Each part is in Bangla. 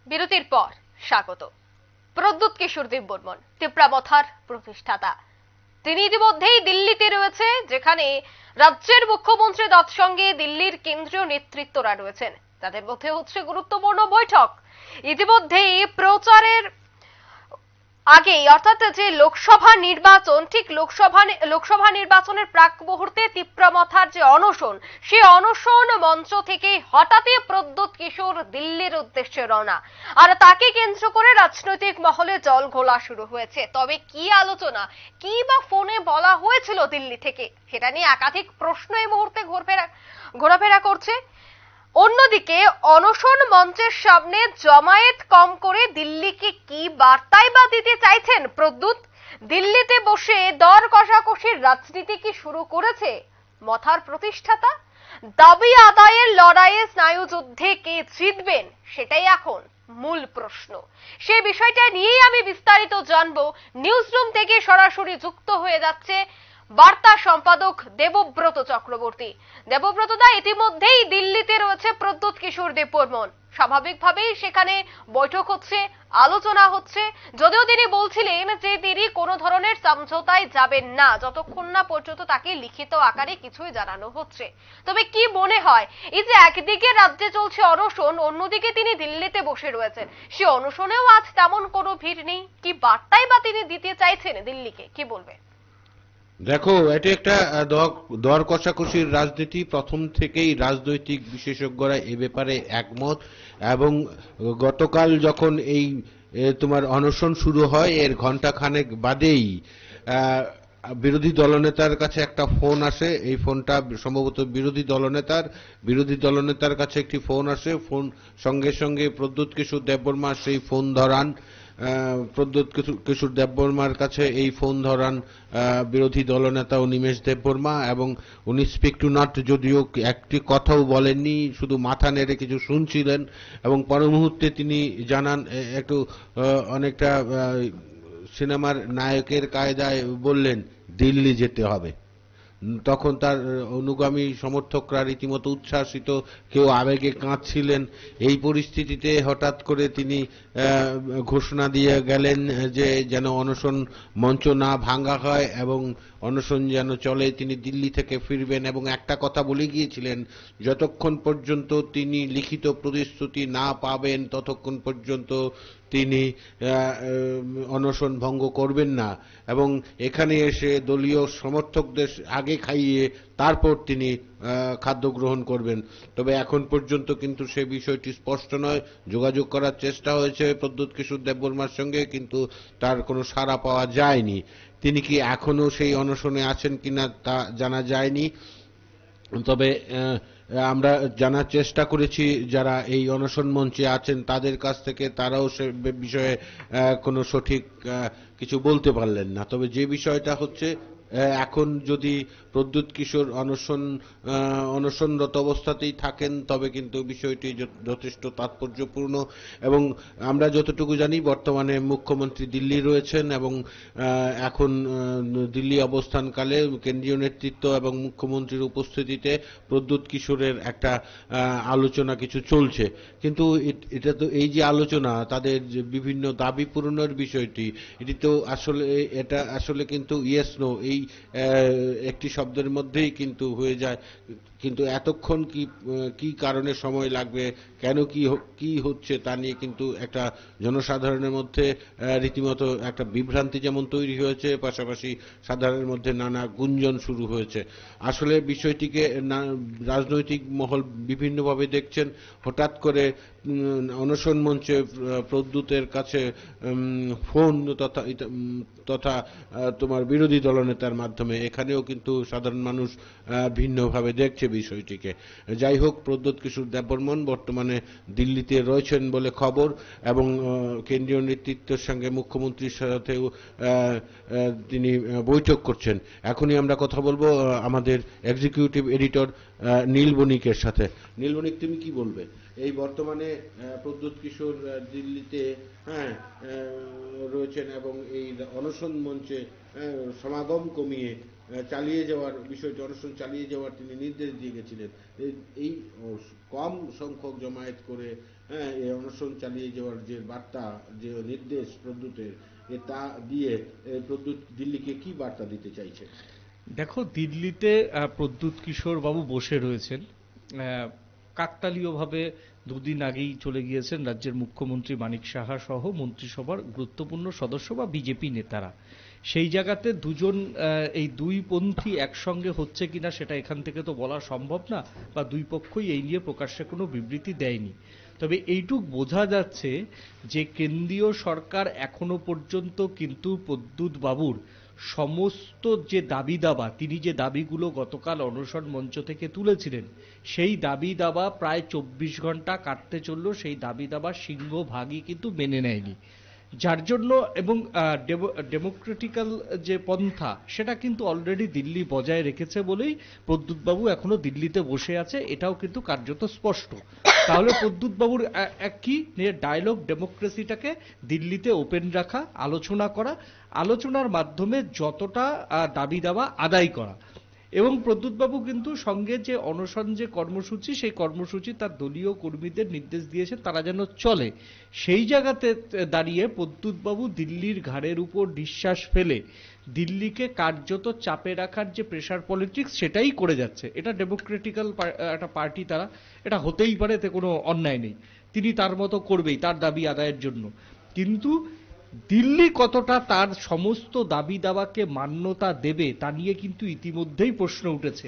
বিরতির পর স্বাগত। প্রদ্যুৎ কিশোর দেববর্মন তিপ্রামথার প্রতিষ্ঠাতা, তিনি ইতিমধ্যেই দিল্লিতে রয়েছে, যেখানে রাজ্যের মুখ্যমন্ত্রী তৎসঙ্গে দিল্লির কেন্দ্রীয় নেতৃত্বরা রয়েছেন। তাদের মধ্যে হচ্ছে গুরুত্বপূর্ণ বৈঠক। ইতিমধ্যেই প্রচারের আগেই, অর্থাৎ যে লোকসভা নির্বাচন, ঠিক লোকসভা নির্বাচনের প্রাক মুহূর্তে তিপ্রামথার যে অনশন, সেই অনশন মঞ্চ থেকে হঠাৎই প্রদ্যুৎ কিশোর দিল্লির উদ্দেশ্যে রওনা। আর তাকে কেন্দ্র করে রাজনৈতিক মহলে জল ঘোলা শুরু হয়েছে। তবে কি আলোচনা, কি বা ফোনে বলা হয়েছিল দিল্লি থেকে, সেটা নিয়ে একাধিক প্রশ্ন এই মুহূর্তে ঘোরাফেরা করছে। অন্যদিকে অনশন মঞ্চের সামনে জমায়েত কম করে দিল্লিকে কি বার্তাই বা দিতে চাইছেন প্রদ্যুৎ? দিল্লিতে বসে দর কষাকষির রাজনীতি কি শুরু করেছে মথার প্রতিষ্ঠাতা? দাবি আদায়ের লড়াইয়ে স্নায়ুযুদ্ধে কে জিতবেন, সেটাই এখন মূল প্রশ্ন। সেই বিষয়টা নিয়েই আমি বিস্তারিত জানবো। নিউজরুম থেকে সরাসরি যুক্ত হয়ে যাচ্ছে বার্তা সম্পাদক দেবব্রত চক্রবর্তী। দেবব্রত দা, ইতিমধ্যেই দিল্লিতে রয়েছে প্রদ্যুৎ কিশোর দেববর্মন। স্বাভাবিকভাবেই সেখানে বৈঠক হচ্ছে, আলোচনা হচ্ছে, যদিও তিনি বলছিলেন যে তিনি কোনো ধরনের সমঝোতায় যাবেন না যতক্ষণ না পর্যন্ত তাকে লিখিত আকারে কিছুই জানানো হচ্ছে। তবে কি মনে হয়, এই যে একদিকে রাজ্যে চলছে অনশন, অন্যদিকে তিনি দিল্লিতে বসে রয়েছেন, সে অনশনেও আজ তেমন কোনো ভিড় নেই, কি বার্তাই বা তিনি দিতে চাইছেন দিল্লিকে, কি বলবে? দেখো, এটা একটা দর কষাকষির রাজনীতি। প্রথম থেকেই রাজনৈতিক বিশেষজ্ঞরা এ ব্যাপারে একমত, এবং গতকাল যখন এই তোমার অনশন শুরু হয়, এর ঘণ্টাখানেক বাদেই বিরোধী দলনেতার কাছে একটা ফোন আসে। এই ফোনটা সম্ভবত বিরোধী দলনেতার কাছে একটি ফোন আসে। ফোন সঙ্গে সঙ্গে প্রদ্যুৎ কিশোর দেববর্মা সেই ফোন ধরান। প্রদ্যুৎ কিশোর দেববর্মার কাছে এই ফোন ধরান বিরোধী দলনেতা অনিমেষ দেববর্মা, এবং উনি স্পিক টু নট, যদিও একটি কথাও বলেননি, শুধু মাথা নেড়ে কিছু শুনছিলেন, এবং পর মুহূর্তে তিনি জানান একটু অনেকটা সিনেমার নায়কের কায়দায় বললেন, দিল্লি যেতে হবে। তখন তার অনুগামী সমর্থকরা রীতিমতো উচ্ছ্বাসিত, কেউ আবেগে কাঁদছিলেন। এই পরিস্থিতিতে হঠাৎ করে তিনি ঘোষণা দিয়ে গেলেন যে যেন অনশন মঞ্চ না ভাঙা হয় এবং অনশন যেন চলে, তিনি দিল্লি থেকে ফিরবেন। এবং একটা কথা বলে গিয়েছিলেন, যতক্ষণ পর্যন্ত তিনি লিখিত প্রতিশ্রুতি না পাবেন ততক্ষণ পর্যন্ত তিনি অনশন ভঙ্গ করবেন না, এবং এখানে এসে দলীয় সমর্থকদের আগে খাইয়ে তারপর তিনি খাদ্য গ্রহণ করবেন। তবে এখন পর্যন্ত কিন্তু সে বিষয়টি স্পষ্ট নয়। যোগাযোগ করার চেষ্টা হয়েছে প্রদ্যুৎ কিশোর দেববর্মার সঙ্গে, কিন্তু তার কোনো সাড়া পাওয়া যায়নি। তিনি কি এখনো সেই অনশনে আছেন কিনা তা জানা যায়নি। তবে আমরা জানার চেষ্টা করেছি যারা এই অনশন মঞ্চে আছেন তাদের কাছ থেকে, তারাও সে বিষয়ে কোনো সঠিক কিছু বলতে পারলেন না। তবে যে বিষয়টা হচ্ছে, এখন যদি প্রদ্যুৎ কিশোর অনশনরত অবস্থাতেই থাকেন তবে কিন্তু বিষয়টি যথেষ্ট তাৎপর্যপূর্ণ। এবং আমরা যতটুকু জানি বর্তমানে মুখ্যমন্ত্রী দিল্লি রয়েছেন, এবং এখন দিল্লি অবস্থানকালে কেন্দ্রীয় নেতৃত্ব এবং মুখ্যমন্ত্রীর উপস্থিতিতে প্রদ্যুৎ কিশোরের একটা আলোচনা কিছু চলছে। কিন্তু এটা তো, এই যে আলোচনা, তাদের যে বিভিন্ন দাবি পূরণের বিষয়টি, এটা আসলে কিন্তু ইয়েস নো এই একটি শব্দের মধ্যেই কিন্তু হয়ে যায়। কিন্তু এতক্ষণ কি কারণে সময় লাগবে, কেন কি হচ্ছে তা নিয়ে কিন্তু একটা জনসাধারণের মধ্যে রীতিমতো একটা বিভ্রান্তি যেমন তৈরি হয়েছে, পাশাপাশি সাধারণের মধ্যে নানা গুঞ্জন শুরু হয়েছে। আসলে বিষয়টিকে রাজনৈতিক মহল বিভিন্নভাবে দেখছেন। হঠাৎ করে অনশন মঞ্চে প্রদ্যুতের কাছে ফোন তথা তোমার বিরোধী দলনেতার মাধ্যমে, এখানেও কিন্তু সাধারণ মানুষ ভিন্নভাবে দেখছে বিষয়টিকে। যাই হোক, প্রদ্যুৎ কিশোর দেববর্মন বর্তমানে দিল্লিতে রয়েছেন বলে খবর, এবং কেন্দ্রীয় নেতৃত্বের সঙ্গে মুখ্যমন্ত্রীর সাথেও তিনি বৈঠক করছেন। এখনই আমরা কথা বলবো আমাদের এক্সিকিউটিভ এডিটর নীল বণিকের সাথে। নীল বণিক, তুমি কি বলবে এই বর্তমানে প্রদ্যুৎ কিশোর দিল্লিতে রয়েছেন এবং এই অনশন মঞ্চে সমাগম কমিয়ে চালিয়ে যাওয়ার বিষয়টি, অনশন চালিয়ে যাওয়ার তিনি নির্দেশ দিয়ে গেছিলেন। এই কম সংখ্যক জমায়েত করে হ্যাঁ, এই অনশন চালিয়ে যাওয়ার যে বার্তা, যে নির্দেশ প্রদ্যুতের, তা দিয়ে প্রদ্যুৎ দিল্লিকে কি বার্তা দিতে চাইছে? দেখো, দিল্লিতে প্রদ্যুৎ কিশোর বাবু বসে রয়েছেন। কাকতালীয়ভাবে দুদিন আগেই চলে গিয়েছেন রাজ্যের মুখ্যমন্ত্রী মানিক সাহা সহ মন্ত্রিসভার গুরুত্বপূর্ণ সদস্য বা বিজেপি নেতারা। সেই জায়গাতে দুজন এই দুই পন্থী একসঙ্গে হচ্ছে কিনা সেটা এখান থেকে তো বলা সম্ভব না, বা দুই পক্ষই এই নিয়ে প্রকাশ্যে কোনো বিবৃতি দেয়নি। তবে এইটুক বোঝা যাচ্ছে যে কেন্দ্রীয় সরকার এখনো পর্যন্ত কিন্তু প্রদ্যুৎ বাবুর সমস্ত যে দাবি দাবা, তিনি যে দাবিগুলো গতকাল অনশন মঞ্চ থেকে তুলেছিলেন, সেই দাবি দাবা প্রায় 24 ঘন্টা কাটতে চলল, সেই দাবি দাবা সিংহভাগই কিন্তু মেনে নেয়নি। যার জন্য এবং ডেমোক্রেটিক্যাল যে পন্থা সেটা কিন্তু অলরেডি দিল্লি বজায় রেখেছে বলেই প্রদ্যুৎবাবু এখনো দিল্লিতে বসে আছে, এটাও কিন্তু কার্যত স্পষ্ট। তাহলে প্রদ্যুৎবাবুর কি ডায়লগ ডেমোক্রেসিটাকে দিল্লিতে ওপেন রাখা, আলোচনা করা, আলোচনার মাধ্যমে যতটা দাবি দাবা আদায় করা। এবং প্রদ্যুৎবাবু কিন্তু সঙ্গে যে অনশন যে কর্মসূচি, সেই কর্মসূচি তার দলীয় কর্মীদের নির্দেশ দিয়েছে তারা যেন চলে। সেই জায়গাতে দাঁড়িয়ে প্রদ্যুৎবাবু দিল্লির ঘাড়ের উপর নিঃশ্বাস ফেলে দিল্লিকে কার্যত চাপে রাখার যে প্রেশার পলিটিক্স সেটাই করে যাচ্ছে। এটা ডেমোক্রেটিক্যাল একটা পার্টি, তারা এটা হতেই পারে, এতে কোনো অন্যায় নেই, তিনি তার মতো করবেই তার দাবি আদায়ের জন্য। কিন্তু দিল্লি কতটা তার সমস্ত দাবি দাবাকে মান্যতা দেবে তা নিয়ে কিন্তু ইতিমধ্যেই প্রশ্ন উঠেছে।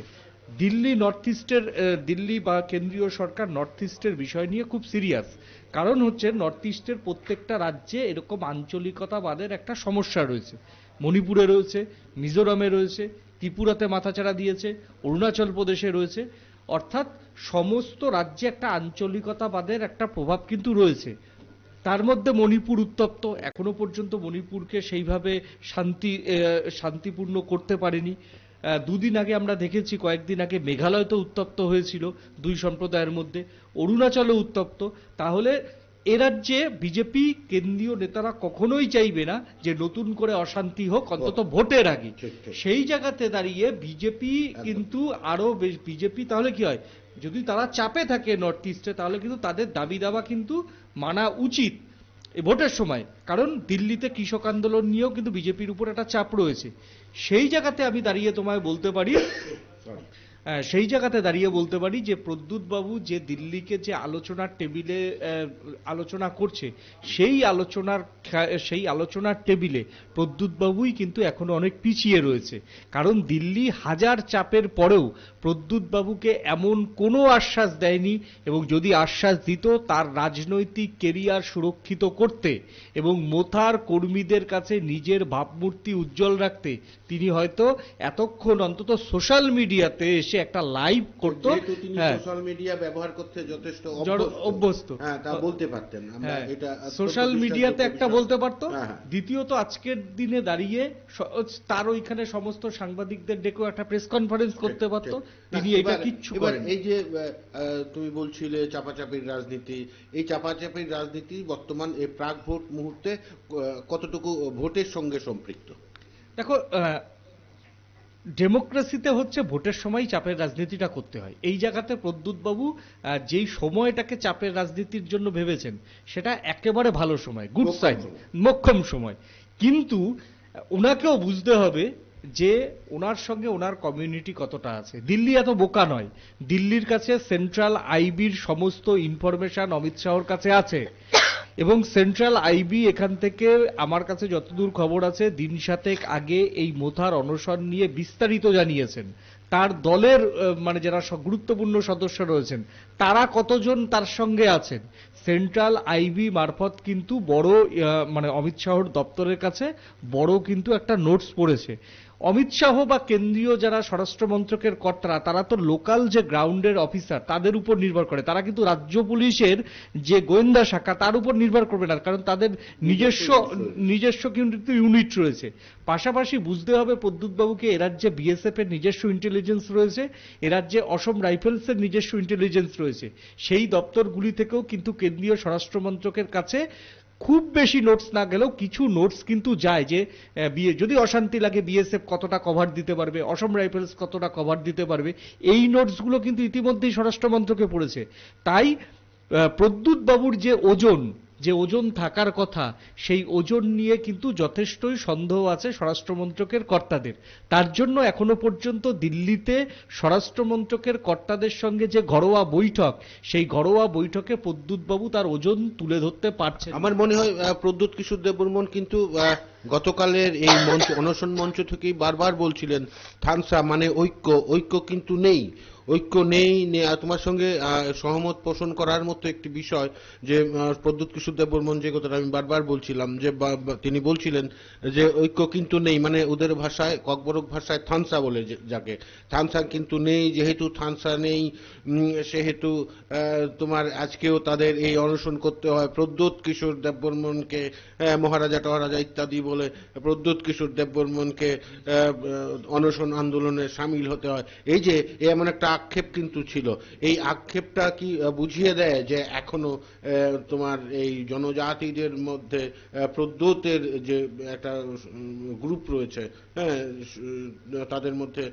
দিল্লি বা কেন্দ্রীয় সরকার নর্থ ইস্টের বিষয় নিয়ে খুব সিরিয়াস। কারণ হচ্ছে নর্থ ইস্টের প্রত্যেকটা রাজ্যে এরকম আঞ্চলিকতাবাদের একটা সমস্যা রয়েছে। মণিপুরে রয়েছে, মিজোরামে রয়েছে, ত্রিপুরাতে মাথাচাড়া দিয়েছে, অরুণাচল প্রদেশে রয়েছে। অর্থাৎ সমস্ত রাজ্যে একটা আঞ্চলিকতাবাদের একটা প্রভাব কিন্তু রয়েছে। তার মধ্যে মণিপুর উত্তপ্ত, এখনো পর্যন্ত মণিপুরকে সেইভাবে শান্তিপূর্ণ করতে পারেনি। দুদিন আগে আমরা দেখেছি, কয়েকদিন আগে মেঘালয় তো উত্তপ্ত হয়েছিল দুই সম্প্রদায়ের মধ্যে, অরুণাচলও উত্তপ্ত। তাহলে এ রাজ্যে বিজেপি কেন্দ্রীয় নেতারা কখনোই চাইবে না যে নতুন করে অশান্তি হোক, অন্তত ভোটের আগে। সেই জায়গাতে দাঁড়িয়ে বিজেপি কিন্তু আরো বিজেপি তাহলে কি হয়, যদি তারা চাপে থাকে নর্থ ইস্টে, তাহলে কিন্তু তাদের দাবি দাবা কিন্তু মানা উচিত এই ভোটের সময়। কারণ দিল্লিতে কৃষক আন্দোলন নিয়েও কিন্তু বিজেপির উপর একটা চাপ রয়েছে। সেই জায়গাতে আমি দাঁড়িয়ে তোমায় বলতে পারি যে প্রদ্যুৎ বাবু যে দিল্লিকে যে আলোচনার টেবিলে আলোচনা করছে, সেই আলোচনার টেবিলে প্রদ্যুৎ বাবুই কিন্তু এখনো অনেক পিছিয়ে রয়েছে। কারণ দিল্লি হাজার চাপের পরেও প্রদ্যুৎ বাবুকে এমন কোনো আশ্বাস দেয়নি, এবং যদি আশ্বাস দিত তার রাজনৈতিক কেরিয়ার সুরক্ষিত করতে এবং মোথার কর্মীদের কাছে নিজের ভাবমূর্তি উজ্জ্বল রাখতে তিনি হয়তো এতক্ষণ অন্তত সোশ্যাল মিডিয়াতে এসে একটা লাইভ করতো। সোশ্যাল মিডিয়া ব্যবহার করতে যথেষ্ট অভ্যস্ত, তা বলতে পারতেন। এটা সোশ্যাল মিডিয়াতে একটা বলতে পারতো। দ্বিতীয়ত আজকের দিনে দাঁড়িয়ে তার ওইখানে সমস্ত সাংবাদিকদের ডেকেও একটা প্রেস কনফারেন্স করতে পারতো, তিনি এটা কিচ্ছু করেন। এই যে তুমি বলছিলে চাপাচাপির রাজনীতি, এই চাপাচাপির রাজনীতি বর্তমান এই প্রাক ভোট মুহূর্তে কতটুকু ভোটের সঙ্গে সম্পৃক্ত? দেখো, ডেমোক্রেসিতে হচ্ছে ভোটের সময় চাপের রাজনীতিটা করতে হয়। এই জায়গাতে প্রদ্যুৎ বাবু যেই সময়টাকে চাপের রাজনীতির জন্য ভেবেছেন সেটা একেবারে ভালো সময়, গুড সাইন, মোক্ষম সময়। কিন্তু ওনাকেও বুঝতে হবে যে ওনার সঙ্গে ওনার কমিউনিটি কতটা আছে। দিল্লি এত বোকা নয়, দিল্লির কাছে সেন্ট্রাল আইবির সমস্ত ইনফরমেশন অমিত শাহর কাছে আছে, এবং সেন্ট্রাল আইবি এখান থেকে আমার কাছে যতদূর খবর আছে দিন 7 আগে এই মোথার অনশন নিয়ে বিস্তারিত জানিয়েছেন। তার দলের মানে যারা গুরুত্বপূর্ণ সদস্য রয়েছেন তারা কতজন তার সঙ্গে আছেন, সেন্ট্রাল আইবি মারফত কিন্তু বড় মানে অমিত শাহর দপ্তরের কাছে বড় কিন্তু একটা নোটস পড়েছে। অমিত শাহ বা কেন্দ্রীয় যারা স্বরাষ্ট্র মন্ত্রকের কর্তারা, তারা তো লোকাল যে গ্রাউন্ডের অফিসার তাদের উপর নির্ভর করে, তারা কিন্তু রাজ্য পুলিশের যে গোয়েন্দা শাখা তার উপর নির্ভর করবে না, কারণ তাদের নিজস্ব কিন্তু ইউনিট রয়েছে। পাশাপাশি বুঝতে হবে প্রদ্যুৎবাবুকে এ রাজ্যে বিএসএফ এর নিজস্ব ইন্টেলিজেন্স রয়েছে, এ রাজ্যে অসম রাইফেলসের নিজস্ব ইন্টেলিজেন্স রয়েছে। সেই দপ্তরগুলি থেকেও কিন্তু কেন্দ্রীয় স্বরাষ্ট্র মন্ত্রকের কাছে খুব বেশি নোটস না গেলেও কিছু নোটস কিন্তু যায় যে যদি অশান্তি লাগে বিএসএফ কতটা কভার দিতে পারবে, অসম রাইফেলস কতটা কভার দিতে পারবে। এই নোটসগুলো কিন্তু ইতিমধ্যেই স্বরাষ্ট্র মন্ত্রকে পড়েছে। তাই প্রদ্যুৎ বাবুর যে ওজন থাকার কথা, সেই ওজন নিয়ে কিন্তু যথেষ্টই সন্দেহ আছে স্বরাষ্ট্রমন্ত্রকের কর্তাদের। তার জন্য এখনো পর্যন্ত দিল্লিতে স্বরাষ্ট্রমন্ত্রকের কর্তাদের সঙ্গে যে ঘরোয়া বৈঠক, সেই ঘরোয়া বৈঠকে প্রদ্যুৎ বাবু তার ওজন তুলে ধরতে পারছেন। আমার মনে হয় প্রদ্যুৎ কিশোর দেববর্মন কিন্তু গতকালের এই মঞ্চ, অনশন মঞ্চ থেকেই বারবার বলছিলেন থানসা মানে ঐক্য কিন্তু নেই, ঐক্য নেই। তোমার সঙ্গে সহমত পোষণ করার মতো একটি বিষয় যে প্রদ্যুৎ কিশোর দেববর্মন যে কথাটা আমি বারবার বলছিলাম, যে তিনি বলছিলেন যে ঐক্য কিন্তু নেই, মানে ওদের ভাষায়, ককবরক ভাষায় থানসা বলে যাকে, থানসা কিন্তু নেই। যেহেতু থানসা নেই সেহেতু তোমার আজকেও তাদের এই অনশন করতে হয়। প্রদ্যুৎ কিশোর দেববর্মনকে মহারাজা টহারাজা ইত্যাদি বলে প্রদ্যুৎ কিশোর দেববর্মনকে অনশন আন্দোলনে সামিল হতে হয়। এই যে এমন একটা আক্ষেপ কিন্তু ছিল, এই আক্ষেপটা কি বুঝিয়ে দেয় যে এখনো তোমার এই জনজাতিদের মধ্যে প্রদ্যুতের যে একটা গ্রুপ রয়েছে, হ্যাঁ, তাদের মধ্যে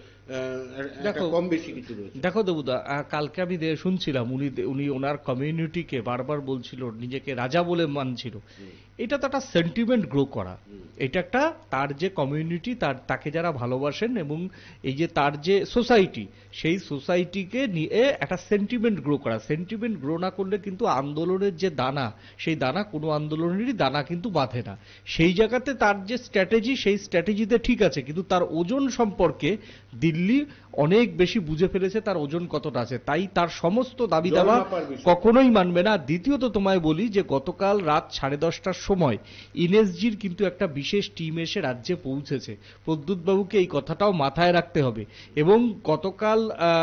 কম বেশি কিছু রয়েছে। দেখো দেবুদা, কালকে আমি শুনছিলাম উনি ওনার কমিউনিটিকে বারবার বলছিল নিজেকে রাজা বলে মানছিল। এটা তো একটা সেন্টিমেন্ট গ্রো করা, এটা একটা তার যে কমিউনিটি, তাকে যারা ভালোবাসেন এবং এই যে তার যে সোসাইটি, সেই সোসাইটিকে নিয়ে একটা সেন্টিমেন্ট গ্রো করা। সেন্টিমেন্ট গ্রো না করলে কিন্তু আন্দোলনের যে দানা, সেই দানা কোনো আন্দোলনেরই দানা কিন্তু বাঁধে না। সেই জায়গাতে তার যে স্ট্র্যাটেজি, সেই স্ট্র্যাটেজিতে ঠিক আছে, কিন্তু তার ওজন সম্পর্কে দিল্লি অনেক বেশি বুঝে ফেলেছে তার ওজন কতটা আছে, তাই তার সমস্ত দাবি দাওয়া কখনোই মানবে না। দ্বিতীয়ত তোমায় বলি যে গতকাল রাত 10:30টার সময় এনএসজির কিন্তু একটা বিশেষ টিম এসে রাজ্যে পৌঁছেছে। প্রদ্যুৎ বাবুকে এই কথাটাও মাথায় রাখতে হবে। এবং গতকাল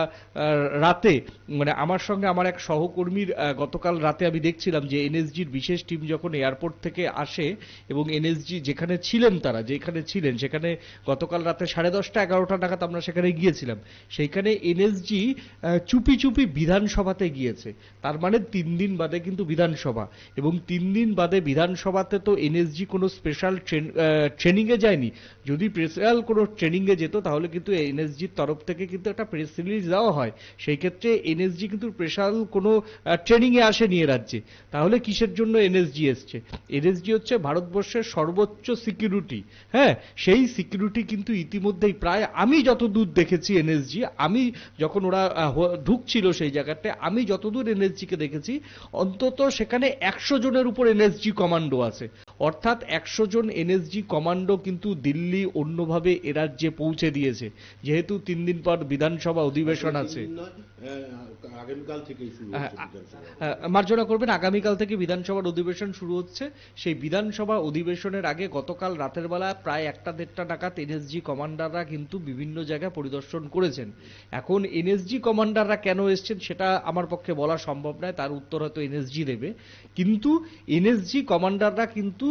রাতে, মানে আমার সঙ্গে আমার এক সহকর্মীর গতকাল রাতে আমি দেখছিলাম যে এনএসজির বিশেষ টিম যখন এয়ারপোর্ট থেকে আসে এবং এনএসজি যেখানে ছিলেন, সেখানে গতকাল রাতে 10:30-11টা নাগাদ আমরা সেখানে গিয়েছিলাম। সেইখানে এনএসজি চুপি চুপি বিধানসভাতে গিয়েছে। তার মানে 3 দিন বাদে কিন্তু বিধানসভা, এবং 3 দিন বাদে বিধানসভাতে তো এনএসজি কোনো স্পেশাল ট্রেনিংয়ে যায়নি। যদি স্পেশাল কোনো ট্রেনিংয়ে যেত তাহলে কিন্তু এনএসজির তরফ থেকে কিন্তু একটা প্রেস রিলিজ দেওয়া হয়। সেই ক্ষেত্রে এনএসজি কিন্তু স্পেশাল কোনো ট্রেনিংয়ে আসেনি এ রাজ্যে। তাহলে কিসের জন্য এনএসজি এসছে? এনএসজি হচ্ছে ভারতবর্ষের সর্বোচ্চ সিকিউরিটি। হ্যাঁ, সেই সিকিউরিটি কিন্তু ইতিমধ্যেই প্রায়, আমি যতদূর দেখেছি এনএসজি, আমি যখন ওরা ঢুকছিল সেই জায়গাতে, আমি যতদূর এনএসজিকে দেখেছি, অন্তত সেখানে 100 জনের উপর এনএসজি কমান্ডো আছে। অর্থাৎ 100 জন এনএসজি কমান্ডো কিন্তু দিল্লি অন্যভাবে এ রাজ্যে পৌঁছে দিয়েছে। যেহেতু 3 দিন পর বিধানসভা অধিবেশন আছে, আগামীকাল থেকেই শুরু হচ্ছে, মার্জনা করবেন, আগামীকাল থেকে বিধানসভার অধিবেশন শুরু হচ্ছে। সেই বিধানসভা অধিবেশনের আগে গতকাল রাতের বেলা প্রায় 1টা-1:30টা নাগাদ এনএসজি কমান্ডাররা কিন্তু বিভিন্ন জায়গায় পরিদর্শন করেছেন। এখন এনএসজি কমান্ডাররা কেন এসছেন সেটা আমার পক্ষে বলা সম্ভব নয়, তার উত্তর হয়তো এনএসজি দেবে। কিন্তু এনএসজি কমান্ডাররা কিন্তু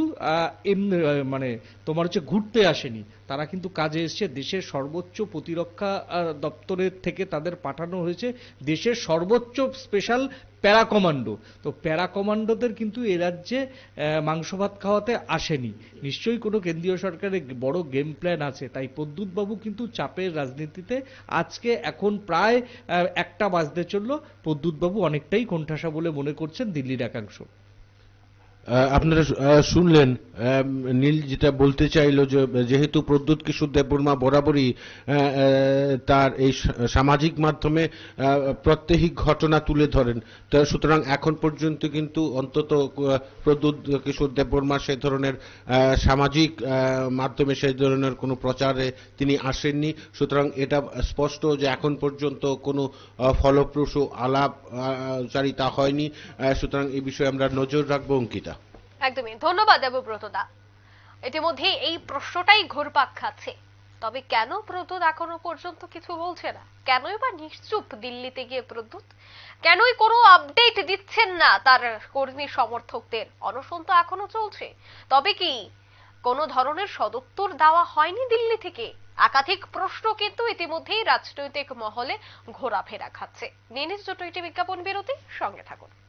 মানে তোমার হচ্ছে ঘুরতে আসেনি, তারা কিন্তু কাজে এসছে। দেশের সর্বোচ্চ প্রতিরক্ষা দপ্তরের থেকে তাদের পাঠানো হয়েছে দেশের সর্বোচ্চ স্পেশাল প্যারা কমান্ডো। তো প্যারা কমান্ডোদের কিন্তু এ রাজ্যে মাংস ভাত খাওয়াতে আসেনি। নিশ্চয়ই কোনো কেন্দ্রীয় সরকারের বড় গেম প্ল্যান আছে। তাই প্রদ্যুৎ বাবু কিন্তু চাপের রাজনীতিতে আজকে, এখন প্রায় 1টা বাজতে চলল, প্রদ্যুৎ বাবু অনেকটাই কোণঠাসা বলে মনে করছেন দিল্লির একাংশ। আপনারা শুনলেন নীল যেটা বলতে চাইলো, যে যেহেতু প্রদ্যুৎ কিশোর দেববর্মা বরাবরই তার এই সামাজিক মাধ্যমে প্রত্যেক ঘটনা তুলে ধরেন, সুতরাং এখন পর্যন্ত কিন্তু অন্তত প্রদ্যুৎ কিশোর দেববর্মা সেই ধরনের সামাজিক মাধ্যমে সেই ধরনের কোনো প্রচারে তিনি আসেননি। সুতরাং এটা স্পষ্ট যে এখন পর্যন্ত কোনো ফলপ্রসূ আলাপচারিতা হয়নি। সুতরাং এই বিষয়ে আমরা নজর রাখবো। অঙ্কিতা, একদমই ধন্যবাদ দেবব্রত দা। ইতিমধ্যে এই প্রশ্নটাই ঘুরপাক খাচ্ছে, তবে কেন প্রদ্যুৎ এখনো পর্যন্ত কিছু বলছে না? কেনই বা নিশ্চুপ দিল্লিতে গিয়ে প্রদ্যুৎ? কেনই কোনো আপডেট দিচ্ছেন না তার কর্মী সমর্থকদের? অনশন তো এখনো চলছে, তবে কি কোনো ধরনের সদুত্তর দেওয়া হয়নি দিল্লি থেকে? একাধিক প্রশ্ন কিন্তু ইতিমধ্যেই রাজনৈতিক মহলে ঘোরাফেরা খাচ্ছে। নিয়ে নিচ্ছে ছোট্ট একটি বিজ্ঞাপন বিরতি, সঙ্গে থাকুন।